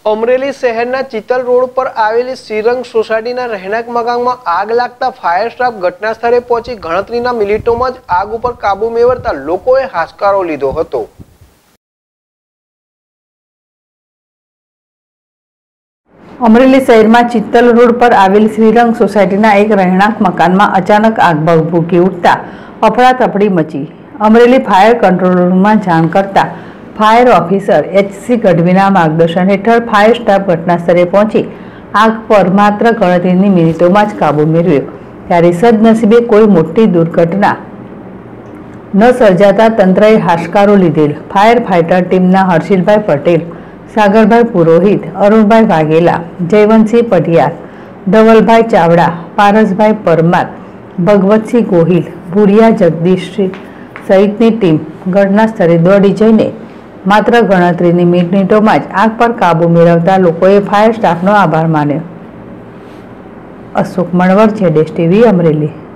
અમરેલી શહેરના ચિતલ રોડ પર આવેલી શ્રીરંગ સોસાયટીના રહેણાંક મકાનમાં આગ લાગતા ફાયર સ્ટાફ ઘટના સ્થળે પહોંચી ગણતરીના મિનિટોમાં જ આગ ઉપર કાબુ મેળવતા લોકોએ હાશકારો લીધો હતો। અમરેલી શહેરમાં ચિત્તલ રોડ પર આવેલ શ્રીરંગ સોસાયટીના એક રહેણાંક મકાનમાં અચાનક આગ ભભૂકી ઉઠતા અફડાતફડી મચી। અમરેલી ફાયર કંટ્રોલ રૂમમાં જાણ કરતા ફાયર ઓફિસર એચ.સી. ગઢવીના માર્ગદર્શન હેઠળ ફાયર સ્ટાફ ઘટના સ્થળે પહોંચી આગ પર માત્ર ગણતરીની મિનિટોમાં જ કાબુ મેળવ્યો। ત્યારે સદનસીબે કોઈ મોટી દુર્ઘટના ન સર્જાતા તંત્રએ હાશકારો લીધેલ। ફાયર ફાઇટર ટીમના હર્ષિલભાઈ પટેલ, સાગરભાઈ પુરોહિત, અરુણભાઈ વાઘેલા, જયવંતસિંહ પટિયાર, ધવલભાઈ ચાવડા, પારસભાઈ પરમાર, ભગવતસિંહ ગોહિલ, ભુરિયા જગદીશ સહિતની ટીમ ઘટના સ્થળે દોડી જઈને માત્ર ગણતરીની મિનિટોમાં જ આગ પર કાબુ મેળવતા લોકોએ ફાયર સ્ટાફનો આભાર માન્યો। અશોક મણવર, ZSTV, અમરેલી।